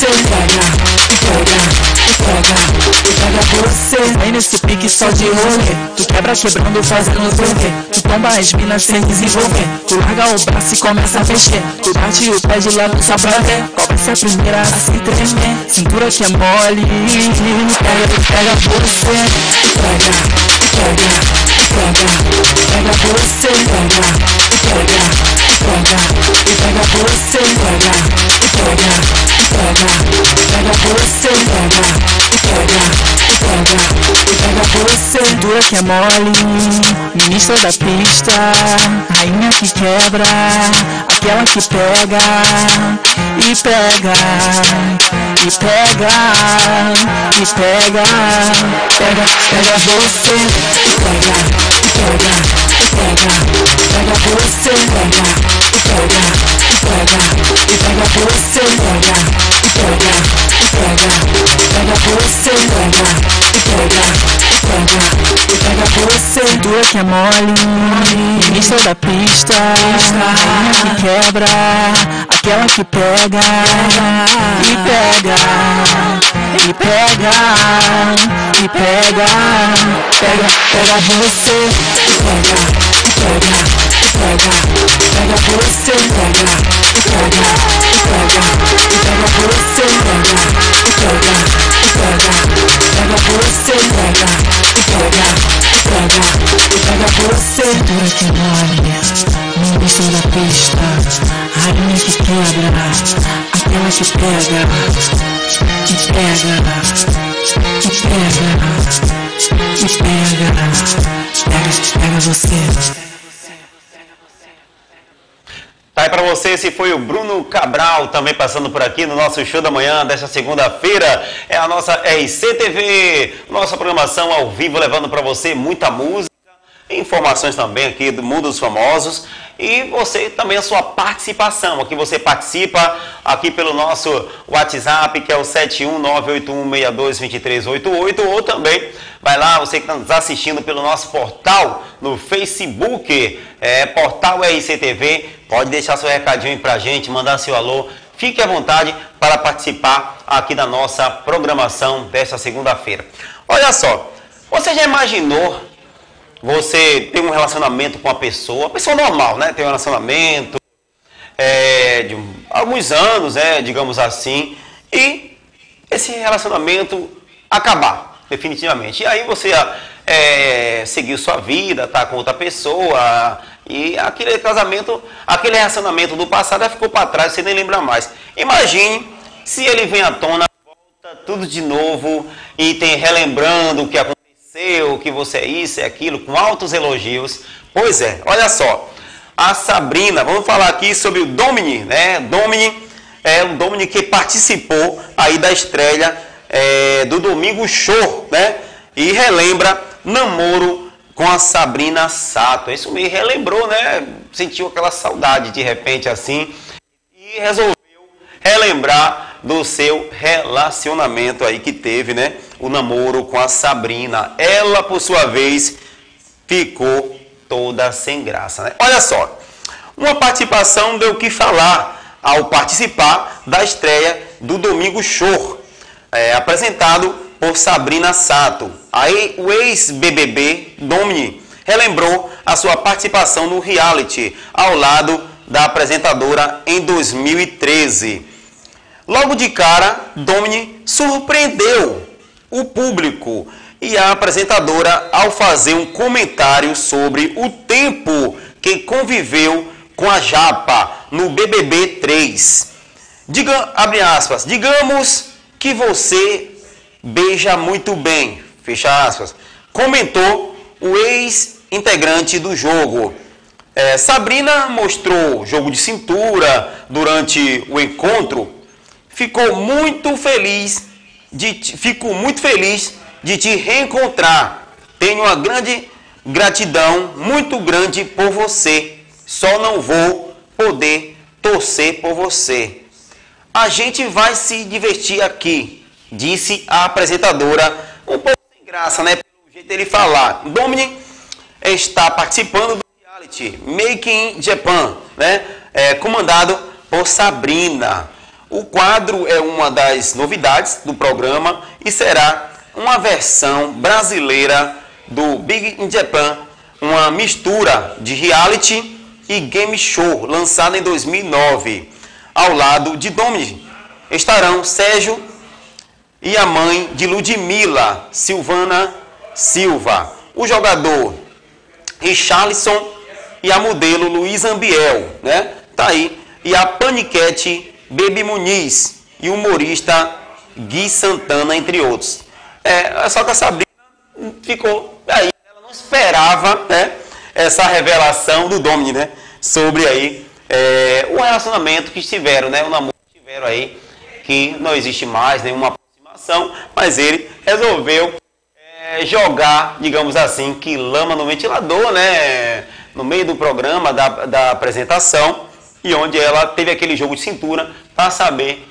Speaker 5: você. Vem nesse pique só de rolê, tu quebra quebrando fazendo correr. Tu tomba as minas sem desenvolver, tu larga o braço e começa a mexer. Tu bate o pé de lado só pra ver, qual vai ser a primeira a se tremer. Cintura que é mole, pega você. Pega você, pega você, pega você. Cintura que é mole, ministra da pista, rainha que quebra, aquela que pega e pega você, pega você, pega você, cintura que é mole, ministra da pista, rainha que quebra, aquela que pega e pega você, pega você, cintura que mole, ministra da pista, rainha que quebra, aquela que pega
Speaker 4: Pega você.
Speaker 2: Tá aí pra você, esse foi o Bruno Cabral, também passando por aqui no nosso show da manhã desta segunda-feira. É a nossa RCTV, nossa programação ao vivo, levando pra você muita música, informações também aqui do mundo dos famosos. E você também a sua participação. Aqui você participa aqui pelo nosso WhatsApp, que é o 71981622388, ou também vai lá, você que está nos assistindo pelo nosso portal no Facebook, Portal RCTV, pode deixar seu recadinho aí pra gente, mandar seu alô. Fique à vontade para participar aqui da nossa programação desta segunda-feira. Olha só, você já imaginou você tem um relacionamento com a pessoa normal, né? Tem um relacionamento de alguns anos, digamos assim, e esse relacionamento acabar definitivamente. E aí você seguiu sua vida, tá com outra pessoa, e aquele casamento, aquele relacionamento do passado ficou para trás, você nem lembra mais. Imagine se ele vem à tona, volta tudo de novo e tem relembrando o que aconteceu, que você é isso, é aquilo, com altos elogios. Pois é, olha só, a Sabrina, vamos falar aqui sobre o Domini, né? Domini é o Domini que participou aí da estreia do Domingo Show, né? E relembra namoro com a Sabrina Sato. Isso me relembrou, né? Sentiu aquela saudade de repente assim e resolveu relembrar do seu relacionamento aí que teve, né? O namoro com a Sabrina. Ela, por sua vez, ficou toda sem graça, né? Olha só, uma participação deu o que falar ao participar da estreia do Domingo Show, apresentado por Sabrina Sato. Aí o ex-BBB Domini relembrou a sua participação no reality ao lado da apresentadora em 2013. Logo de cara, Domini surpreendeu o público e a apresentadora ao fazer um comentário sobre o tempo que conviveu com a Japa no BBB 3. Abre aspas, digamos que você beija muito bem, fecha aspas, comentou o ex-integrante do jogo. Sabrina mostrou jogo de cintura durante o encontro. Fico muito feliz de te reencontrar. Tenho uma grande gratidão, muito grande por você. Só não vou poder torcer por você. A gente vai se divertir aqui, disse a apresentadora, um pouco sem graça, né? Pelo jeito dele falar. Domini está participando do reality Make in Japan, né? Comandado por Sabrina. O quadro é uma das novidades do programa e será uma versão brasileira do Big in Japan, uma mistura de reality e game show, lançada em 2009. Ao lado de Domini estarão Sérgio e a mãe de Ludmilla, Silvana Silva, o jogador Richarlison e a modelo Luísa Ambiel, né? Tá aí. E a paniquete Baby Muniz e o humorista Gui Santana, entre outros. Só que a Sabrina ficou aí, ela não esperava, né, essa revelação do Domini, né, sobre aí o relacionamento que tiveram, né, o namoro que tiveram aí, que não existe mais nenhuma aproximação, mas ele resolveu jogar, digamos assim, que lama no ventilador, né, no meio do programa, da apresentação, e onde ela teve aquele jogo de cintura para saber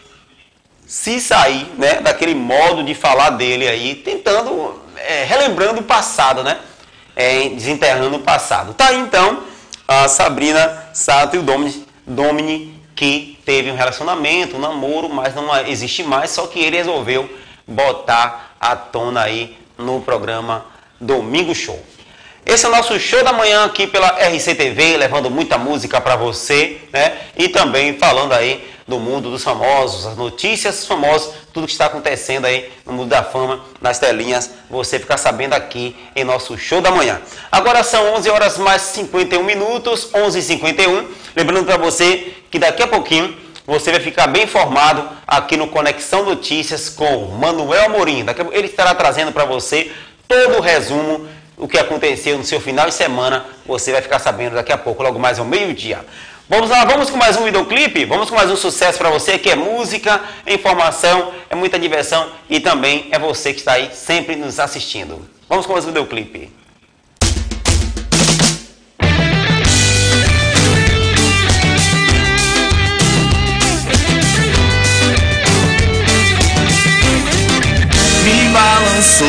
Speaker 2: se sair, né, daquele modo de falar dele aí, tentando, relembrando o passado, né, desenterrando o passado. Tá aí então a Sabrina Sato e o Domini que teve um relacionamento, um namoro, mas não existe mais, só que ele resolveu botar à tona aí no programa Domingo Show. Esse é o nosso show da manhã aqui pela RCTV, levando muita música para você, né? E também falando aí do mundo dos famosos, as notícias dos famosos, tudo que está acontecendo aí no mundo da fama, nas telinhas, você fica sabendo aqui em nosso show da manhã. Agora são 11 horas mais 51 minutos, 11h51. Lembrando para você que daqui a pouquinho você vai ficar bem informado aqui no Conexão Notícias com Manuel Amorim. Ele estará trazendo para você todo o resumo do que aconteceu no seu final de semana. Você vai ficar sabendo daqui a pouco, logo mais ao meio-dia. Vamos lá, vamos com mais um videoclipe, vamos com mais um sucesso para você, que é música, é informação, é muita diversão e também é você que está aí sempre nos assistindo. Vamos com mais um videoclipe.
Speaker 5: Me balançou,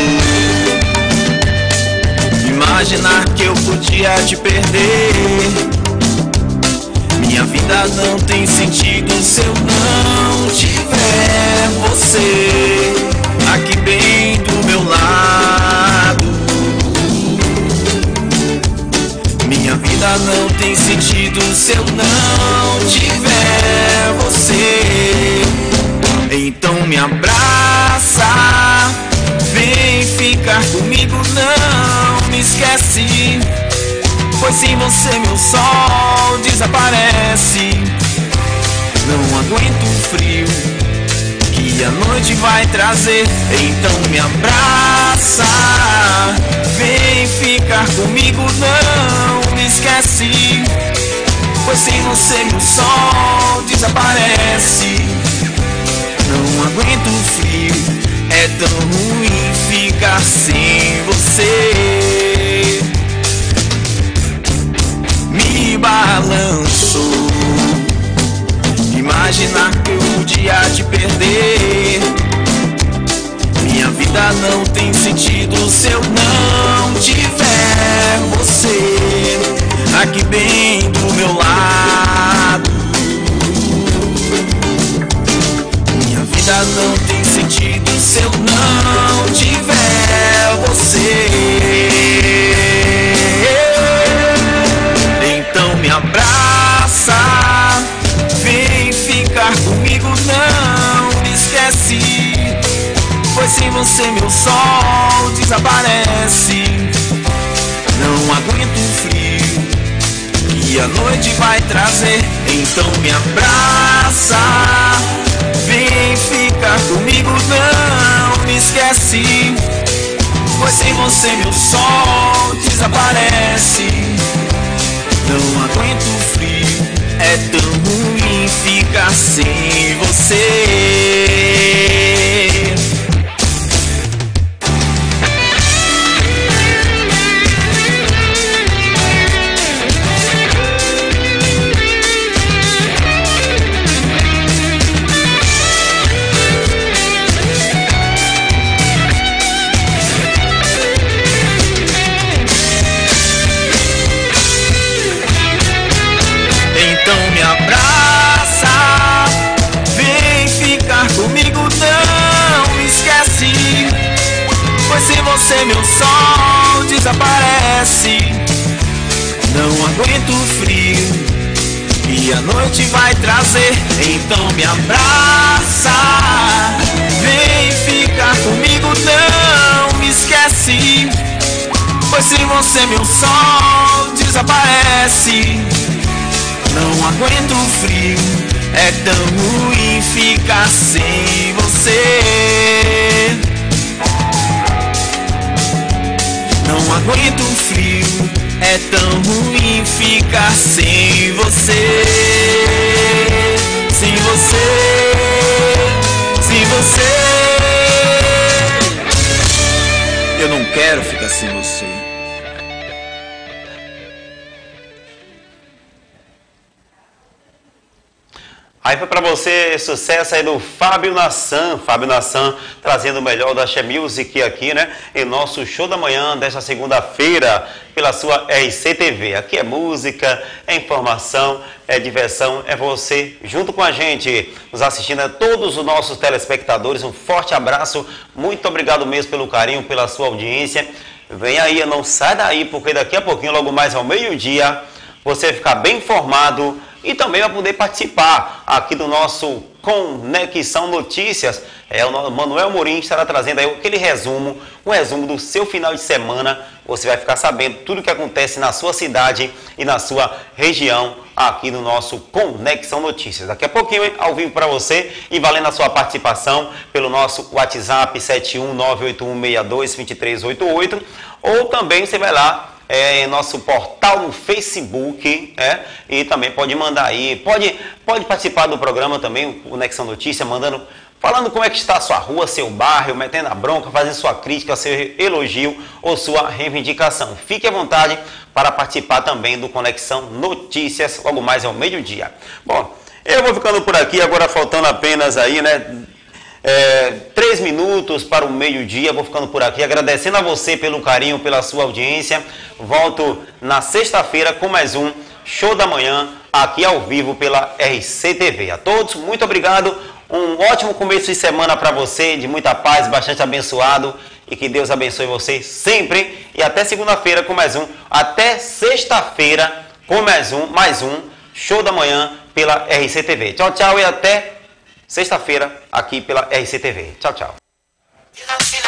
Speaker 5: imaginar que eu podia te perder. Minha vida não tem sentido se eu não tiver você aqui bem do meu lado. Minha vida não tem sentido se eu não tiver você. Então me abraça, vem ficar comigo, não me esquece. Pois sem você meu sol desaparece. Não aguento o frio que a noite vai trazer. Então me abraça, vem ficar comigo, não me esquece. Pois sem você meu sol desaparece. Não aguento o frio, é tão ruim ficar sem você. Me balançou, imaginar que eu podia te perder. Minha vida não tem sentido se eu não tiver você aqui bem do meu lado. Minha vida não tem sentido se eu não tiver você. Então me abraça, vem ficar comigo, não me esquece. Pois sem você meu sol desaparece. Não aguento o frio que a noite vai trazer. Então me abraça, vem ficar comigo, não me esquece. Pois sem você meu sol desaparece. Não aguento o frio, é tão ruim ficar sem você. Então me abraça, vem ficar comigo, não me esquece. Pois sem você meu sol desaparece. Não aguento o frio que a noite vai trazer. Então me abraça, vem ficar comigo, não me esquece. Pois sem você meu sol desaparece. Não aguento o frio, é tão ruim ficar sem você. Não aguento o frio, é tão ruim ficar sem você. Sem você, sem você. Eu não quero ficar sem você.
Speaker 2: Aí foi pra você sucesso aí do Fábio Nassan. Fábio Nassan trazendo o melhor da Axé Music aqui, né? Em nosso show da manhã desta segunda-feira pela sua RCTV. Aqui é música, é informação, é diversão, é você junto com a gente, nos assistindo, a todos os nossos telespectadores. Um forte abraço, muito obrigado mesmo pelo carinho, pela sua audiência. Vem aí, não sai daí, porque daqui a pouquinho, logo mais ao meio-dia, você vai ficar bem informado e também vai poder participar aqui do nosso Conexão Notícias. O Manuel Amorim estará trazendo aí aquele resumo, um resumo do seu final de semana. Você vai ficar sabendo tudo o que acontece na sua cidade e na sua região aqui no nosso Conexão Notícias. Daqui a pouquinho, ao vivo para você e valendo a sua participação pelo nosso WhatsApp 71981622388, ou também você vai lá em nosso portal no Facebook, e também pode mandar aí, pode participar do programa também, o Conexão Notícia, falando como é que está a sua rua, seu bairro, metendo a bronca, fazendo sua crítica, seu elogio ou sua reivindicação. Fique à vontade para participar também do Conexão Notícias, logo mais ao meio-dia. Bom, eu vou ficando por aqui, agora faltando apenas aí, 3 minutos para o meio-dia, vou ficando por aqui, agradecendo a você pelo carinho, pela sua audiência. Volto na sexta-feira com mais um Show da Manhã, aqui ao vivo pela RCTV. A todos, muito obrigado, um ótimo começo de semana para você, de muita paz, bastante abençoado, e que Deus abençoe você sempre, e até segunda-feira com mais um, até sexta-feira com mais um Show da Manhã pela RCTV. Tchau, tchau, e até sexta-feira aqui pela RCTV. Tchau, tchau.